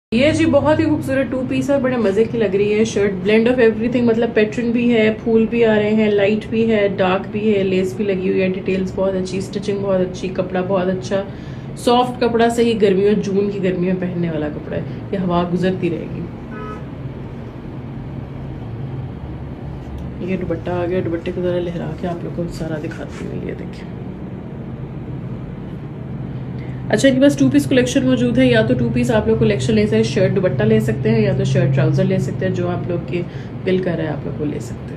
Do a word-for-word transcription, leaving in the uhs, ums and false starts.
ये जी बहुत ही खूबसूरत टू पीस है, बड़े मजे की लग रही है शर्ट। ब्लेंड ऑफ एवरीथिंग, मतलब पैटर्न भी है, फूल भी आ रहे हैं, लाइट भी है, डार्क भी है, लेस भी लगी हुई है, डिटेल्स बहुत अच्छी, स्टिचिंग बहुत अच्छी, कपड़ा बहुत अच्छा, सॉफ्ट कपड़ा, सही गर्मियों जून की गर्मी में पहनने वाला कपड़ा है, ये हवा गुजरती रहेगी। ये दुपट्टा आ गया, दुपट्टे को जरा लहरा के आप लोग को सारा दिखाती हूँ। ये देखिए, अच्छा इनके पास टू पीस कलेक्शन मौजूद है। या तो टू पीस आप लोग कलेक्शन ले सकते हैं, शर्ट दुपट्टा ले सकते हैं, या तो शर्ट ट्राउजर ले सकते हैं, जो आप लोग के दिल कर रहा है आप लोग को ले सकते हैं।